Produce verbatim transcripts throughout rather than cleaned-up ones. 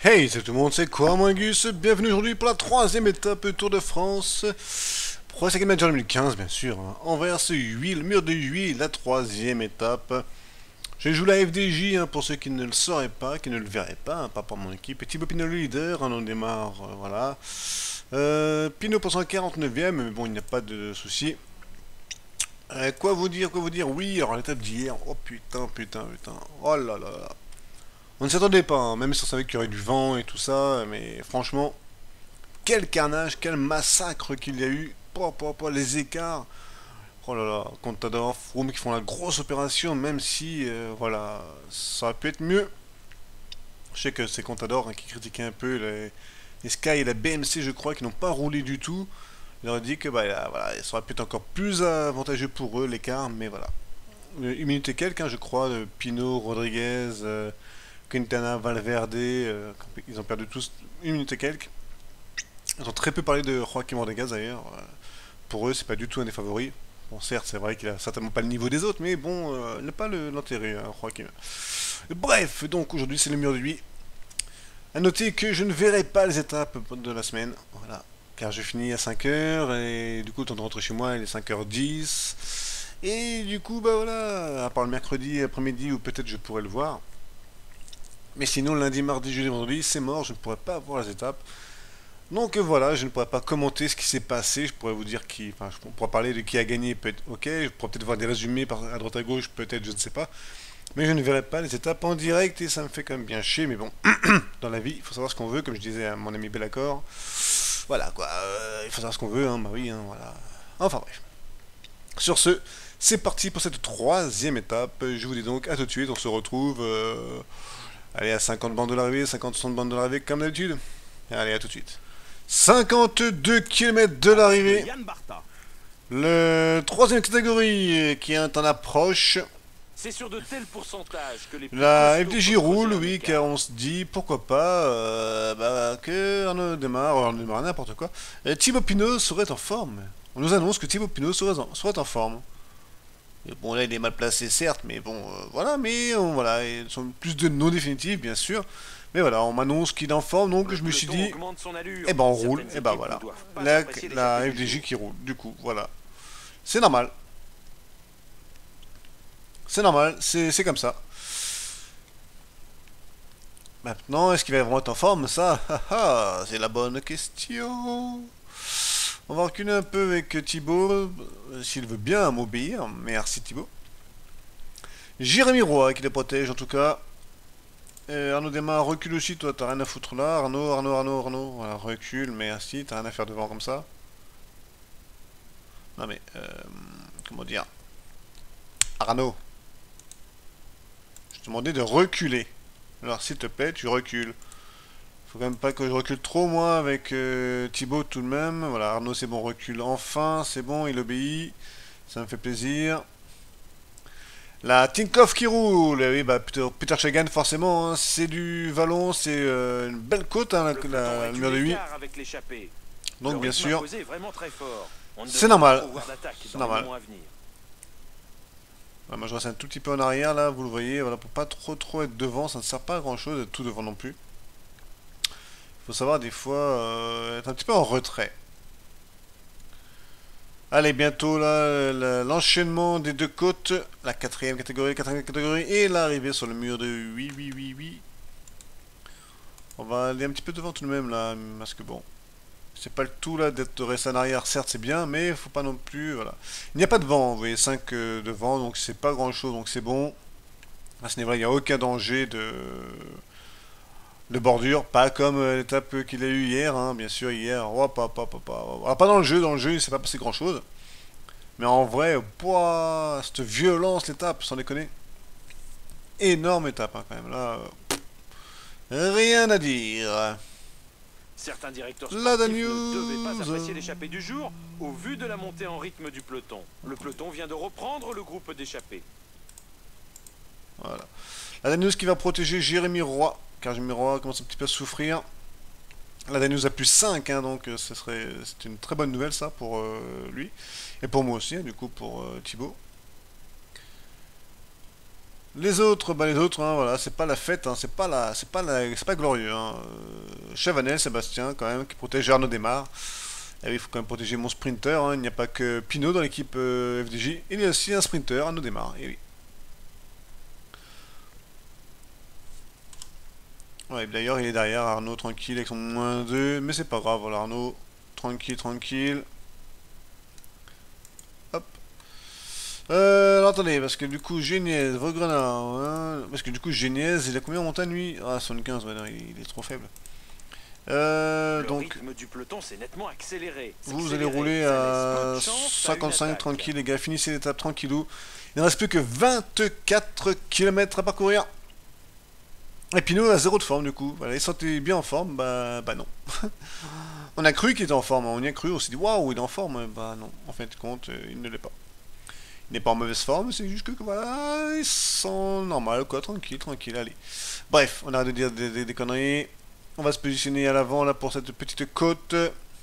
Hey, c'est tout le monde, c'est quoi, moi Gus? Bienvenue aujourd'hui pour la troisième étape Tour de France. Pro Cycling Manager deux mille quinze, bien sûr. Hein. Anvers huit, le mur de huit, la troisième étape. Je joue la F D J, hein, pour ceux qui ne le sauraient pas, qui ne le verraient pas, hein, pas pour mon équipe. Et Thibaut Pinot le leader, hein, on démarre, euh, voilà. Euh, Pinot pour son quarante-neuvième, mais bon, il n'y a pas de souci. Euh, quoi vous dire, quoi vous dire? Oui, alors l'étape d'hier, oh putain, putain, putain, oh là là là. On ne s'attendait pas, hein, même si on savait qu'il y aurait du vent et tout ça, mais franchement, quel carnage, quel massacre qu'il y a eu. Po, po, po, les écarts. Oh là là, Contador, Froome qui font la grosse opération, même si, euh, voilà, ça aurait pu être mieux. Je sais que c'est Contador, hein, qui critiquait un peu les, les Sky et la B M C, je crois, qui n'ont pas roulé du tout. Il aurait dit que bah, là, voilà, ça aurait pu être encore plus avantageux pour eux, l'écart, mais voilà. Une minute et quelques, hein, je crois, de Pinot, Rodriguez, euh, Quintana, Valverde, euh, ils ont perdu tous une minute et quelques. Ils ont très peu parlé de Joaquim Rodriguez d'ailleurs. Euh, Pour eux, c'est pas du tout un des favoris. Bon, certes, c'est vrai qu'il a certainement pas le niveau des autres, mais bon, euh, il n'a pas l'intérêt, hein, Joaquim. Bref, donc aujourd'hui c'est le mur de lui. A noter que je ne verrai pas les étapes de la semaine, voilà. Car je finis à cinq heures et du coup, le temps de rentrer chez moi, il est cinq heures dix. Et du coup, bah voilà, à part le mercredi après-midi où peut-être je pourrais le voir. Mais sinon, lundi, mardi, jeudi, vendredi, c'est mort, je ne pourrai pas voir les étapes. Donc euh, voilà, je ne pourrais pas commenter ce qui s'est passé, je pourrais vous dire qui, enfin, je pourrais parler de qui a gagné, peut-être, ok, je pourrais peut-être voir des résumés par, à droite à gauche, peut-être, je ne sais pas. Mais je ne verrai pas les étapes en direct et ça me fait quand même bien chier, mais bon, dans la vie, il faut savoir ce qu'on veut, comme je disais à mon ami Bellacor. Voilà quoi, euh, il faut savoir ce qu'on veut, hein, bah oui, hein, voilà. Enfin bref. Sur ce, c'est parti pour cette troisième étape. Je vous dis donc à tout de suite, on se retrouve... Euh, allez, à cinquante bandes de l'arrivée, cinquante soixante bandes de l'arrivée, comme d'habitude. Allez, à tout de suite. cinquante-deux kilomètres de l'arrivée. Le troisième catégorie qui est en approche. C'est sur de tels pourcentages que les La F D J roule, oui, car on se dit pourquoi pas euh, bah, que Arnaud démarre, Arnaud démarre n'importe quoi. Et Thibaut Pinot serait en forme. On nous annonce que Thibaut Pinot serait en, serait en forme. Et bon, là, il est mal placé, certes, mais bon, euh, voilà, mais euh, voilà, ils sont plus de non définitifs, bien sûr. Mais voilà, on m'annonce qu'il est en forme, donc je me suis dit, eh ben on roule, et ben voilà. La, la F D J qui roule, du coup, voilà. C'est normal. C'est normal, c'est comme ça. Maintenant, est-ce qu'il va vraiment être en forme, ça? C'est la bonne question. On va reculer un peu avec Thibaut, s'il veut bien m'obéir. Merci Thibaut. Jérémy Roy qui les protège en tout cas. Euh, Arnaud démarre, recule aussi, toi t'as rien à foutre là. Arnaud, Arnaud, Arnaud, Arnaud. Voilà, recule, merci, t'as rien à faire devant comme ça. Non mais, euh, comment dire? Arnaud. Je te demandais de reculer. Alors s'il te plaît, tu recules. Faut quand même pas que je recule trop moi avec euh, Thibaut tout de même. Voilà, Arnaud c'est bon, recule enfin, c'est bon, il obéit. Ça me fait plaisir. La Tinkoff qui roule, oui, bah Peter, Peter Sagan forcément, hein, c'est du vallon, c'est euh, une belle côte, hein, la, le, la, le mur de huit. Donc le bien sûr, c'est normal, c'est normal. Voilà, moi je reste un tout petit peu en arrière là, vous le voyez, voilà, pour pas trop trop être devant, ça ne sert pas à grand chose d'être tout devant non plus. Il faut savoir des fois euh, être un petit peu en retrait. Allez, bientôt là, l'enchaînement des deux côtes, la quatrième catégorie, la quatrième catégorie, et l'arrivée sur le mur de huit, huit, huit, huit. On va aller un petit peu devant tout de même là, parce que bon, c'est pas le tout là d'être resté en arrière, certes c'est bien, mais il faut pas non plus, voilà. Il n'y a pas de vent, vous voyez, cinq euh, de vent, donc c'est pas grand chose, donc c'est bon. À ce niveau-là, il n'y a aucun danger de... de bordure, pas comme euh, l'étape qu'il a eu hier, hein, bien sûr, hier, hop, hop, hop, hop, hop. Alors, pas dans le jeu, dans le jeu, il s'est pas passé grand chose. Mais en vrai, pouah, cette violence, l'étape, sans déconner. Énorme étape, hein, quand même, là. Euh, rien à dire. Certains directeurs sportifs ne devaient pas apprécier l'échappée du jour, au vu de la montée en rythme du peloton. Le peloton vient de reprendre le groupe d'échappés. Voilà. La Daneuse qui va protéger Jérémy Roy, car Jérémy Roy commence un petit peu à souffrir. La Daneuse a plus cinq, hein, donc euh, ce serait c'est une très bonne nouvelle ça pour euh, lui. Et pour moi aussi, hein, du coup pour euh, Thibaut. Les autres, bah les autres, hein, voilà, c'est pas la fête, hein, c'est pas la, c'est pas la, c'est pas glorieux. Hein. Euh, Chavanel, Sébastien, quand même, qui protège Arnaud Desmar. Et oui, il faut quand même protéger mon sprinter. Hein. Il n'y a pas que Pinot dans l'équipe euh, F D J. Il y a aussi un sprinter, Arnaud Desmar. Et oui. Ouais, d'ailleurs, il est derrière Arnaud, tranquille, avec son moins deux. Mais c'est pas grave, voilà, Arnaud, tranquille, tranquille. Hop. Euh, alors attendez, parce que du coup, Géniez, Vaugrenard, hein, parce que du coup, Géniez, il a combien en montagne lui? Ah, soixante-quinze, ouais, non, il, il est trop faible. Euh, le donc, rythme du peloton s'est nettement accéléré. vous allez rouler à cinquante-cinq tranquille, les gars, finissez l'étape tranquillou. Il ne reste plus que vingt-quatre kilomètres à parcourir. Et Pinot a zéro de forme du coup. Voilà, il sentait bien en forme, bah, bah non. On a cru qu'il était en forme, on y a cru, on s'est dit waouh, il est en forme, bah non, en fin de compte, euh, il ne l'est pas. Il n'est pas en mauvaise forme, c'est juste que voilà, ils sont normal quoi, tranquille, tranquille, allez. Bref, on arrête de dire des, des, des conneries. On va se positionner à l'avant là pour cette petite côte.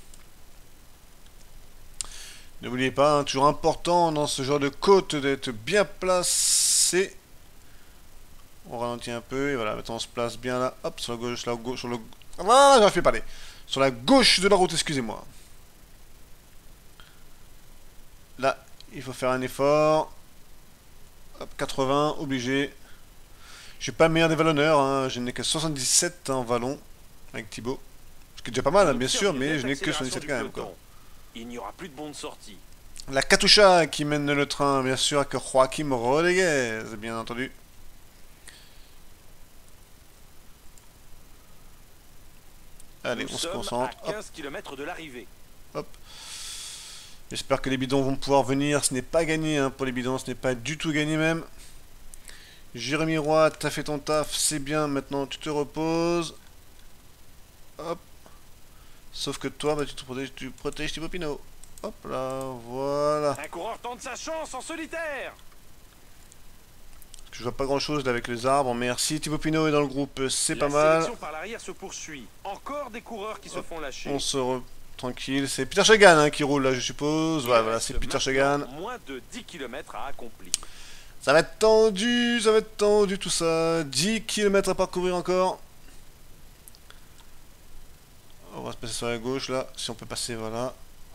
N'oubliez pas, hein, toujours important dans ce genre de côte d'être bien placé. On ralentit un peu et voilà, maintenant on se place bien là, hop, sur la gauche, la gauche, sur le... Ah, j'aurais fait parler. Sur la gauche de la route, excusez-moi. Là, il faut faire un effort. Hop, quatre-vingts, obligé. Je suis pas le meilleur des vallonneurs, hein. Je n'ai que soixante-dix-sept en vallon avec Thibaut. Ce qui est déjà pas mal, hein, bien sûr, mais je n'ai que soixante-dix-sept quand même. Quoi. Il n'y aura plus de bonne sortie. La Katusha qui mène le train, bien sûr, avec Joaquim Rodriguez, bien entendu. Allez, Nous on se sommes concentre. à quinze kilomètres de l'arrivée. Hop. J'espère que les bidons vont pouvoir venir. Ce n'est pas gagné hein, pour les bidons, ce n'est pas du tout gagné même. Jérémy Roy, t'as fait ton taf, c'est bien. Maintenant, tu te reposes. Hop. Sauf que toi, bah, tu te protèges, tu protèges Thibaut Pinot. Hop là, voilà. Un coureur tente sa chance en solitaire. Je vois pas grand chose là avec les arbres, merci. Thibaut Pinot est dans le groupe, c'est pas mal. La sélection par l'arrière se poursuit. Encore des coureurs qui Hop. se font lâcher. On se re... tranquille, c'est Peter Sagan hein, qui roule là, je suppose. Ouais, voilà, c'est Peter Sagan. Moins de dix kilomètres à accomplir. Ça va être tendu, ça va être tendu tout ça. dix kilomètres à parcourir encore. On va se passer sur la gauche là, si on peut passer, voilà.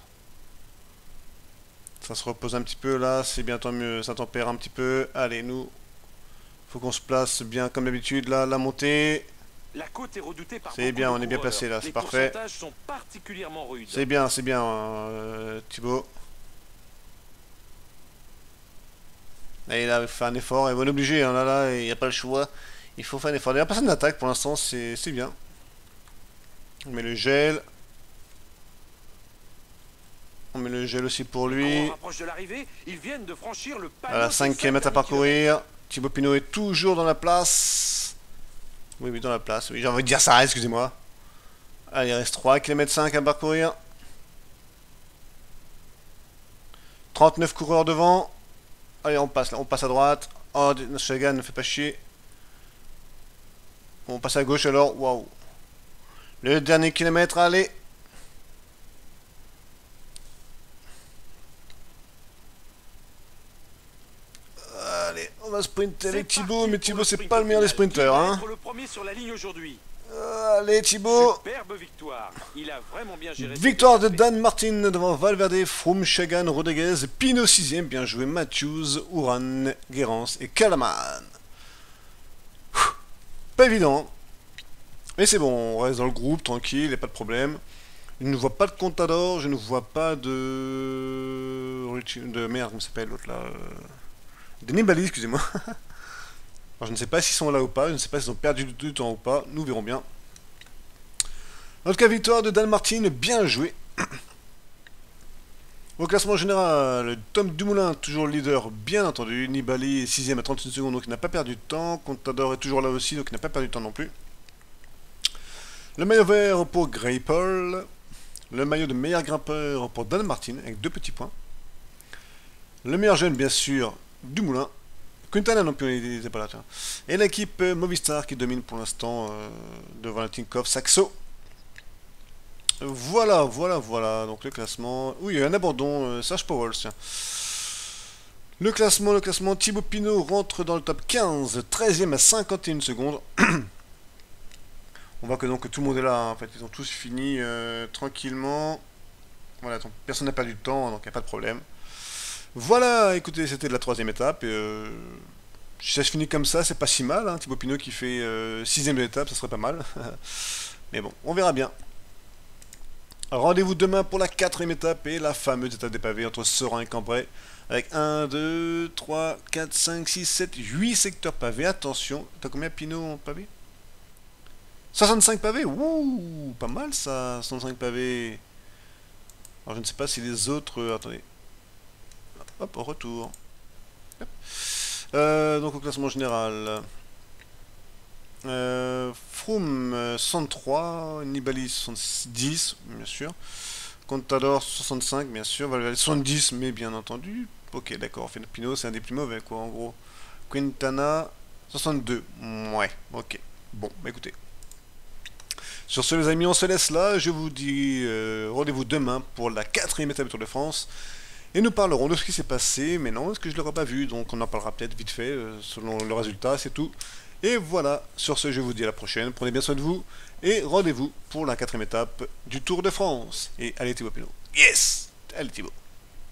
Ça se repose un petit peu là, c'est bien tant mieux, ça tempère un petit peu. Allez, nous, faut qu'on se place bien comme d'habitude là, la montée. La côte est redoutée par C'est bien, on est bien placé là, c'est parfait. Les sont particulièrement rudes. C'est bien, c'est bien, euh, Thibaut. Allez, là, il faut faire un effort, et on est obligé, hein, là, là, il n'y a pas le choix. Il faut faire un effort. D'ailleurs, personne n'attaque pour l'instant, c'est bien. On met le gel. On met le gel aussi pour lui. Ils viennent de franchir le voilà, cinq kilomètres à parcourir. Thibaut Pinot est toujours dans la place. Oui, oui, dans la place. Oui, j'ai envie de dire ça, excusez-moi. Allez, il reste trois kilomètres cinq à parcourir. trente-neuf coureurs devant. Allez, on passe là, on passe à droite. Oh, Sagan ne fait pas chier. On passe à gauche alors. Waouh. Le dernier kilomètre, allez. Allez, on va sprinter avec Thibaut, mais Thibaut c'est pas le meilleur des sprinters, hein. Le premier sur la ligne aujourd'hui. Allez Thibaut. Superbe victoire. Il a vraiment bien géré. Victoire de Dan Martin devant Valverde, Froome, Sagan, Rodriguez, Pinot sixième, bien joué, Matthews, Uran, Guérance et Kalaman. Pas évident. Mais c'est bon, on reste dans le groupe, tranquille, y a pas de problème. Je ne vois pas de Contador, je ne vois pas de... de merde, comment s'appelle l'autre là euh... de Nibali, excusez-moi. Alors je ne sais pas s'ils sont là ou pas, je ne sais pas s'ils ont perdu du temps ou pas, nous verrons bien. En tout cas, victoire de Dan Martin, bien joué. Au classement général, Tom Dumoulin, toujours leader, bien entendu. Nibali est sixième à trente-une secondes, donc il n'a pas perdu de temps. Contador est toujours là aussi, donc il n'a pas perdu de temps non plus. Le maillot vert pour Greipel. Le maillot de meilleur grimpeur pour Dan Martin, avec deux petits points. Le meilleur jeune, bien sûr, Dumoulin. Quintana non plus, il n'était pas là. Tiens. Et l'équipe Movistar qui domine pour l'instant euh, devant la Tinkoff, Saxo. Voilà, voilà, voilà. Donc le classement. Oui, il y a un abandon, euh, Serge Powell, tiens. Le classement, le classement, Thibaut Pinot rentre dans le top quinze, treizième à cinquante et une secondes. On voit que donc tout le monde est là, hein. En fait, ils ont tous fini euh, tranquillement. Voilà, donc, personne n'a perdu de temps, donc il n'y a pas de problème. Voilà, écoutez, c'était la troisième étape. Et, euh, si ça se finit comme ça, c'est pas si mal. Hein. Thibaut Pinot qui fait euh, sixième de l'étape, ça serait pas mal. Mais bon, on verra bien. Rendez-vous demain pour la quatrième étape et la fameuse étape des pavés entre Serein et Cambrai. Avec un, deux, trois, quatre, cinq, six, sept, huit secteurs pavés. Attention, t'as combien Pinot en pavé? soixante-cinq pavés. Ouh, pas mal ça, soixante-cinq pavés. Alors je ne sais pas si les autres... Euh, attendez. Hop, au retour. Hop. Euh, donc au classement général. Euh, Froome soixante-trois, Nibali soixante-dix, bien sûr. Contador soixante-cinq, bien sûr. Valverde soixante-dix, mais bien entendu. Ok, d'accord. Pinot, c'est un des plus mauvais, quoi, en gros. Quintana soixante-deux. Ouais, ok. Bon, bah écoutez. Sur ce, les amis, on se laisse là. Je vous dis euh, rendez-vous demain pour la quatrième étape du Tour de France. Et nous parlerons de ce qui s'est passé. Mais non, est-ce que je ne l'aurais pas vu? Donc on en parlera peut-être vite fait, euh, selon le résultat, c'est tout. Et voilà, sur ce, je vous dis à la prochaine. Prenez bien soin de vous. Et rendez-vous pour la quatrième étape du Tour de France. Et allez Thibaut Pinot. Yes! Allez Thibaut.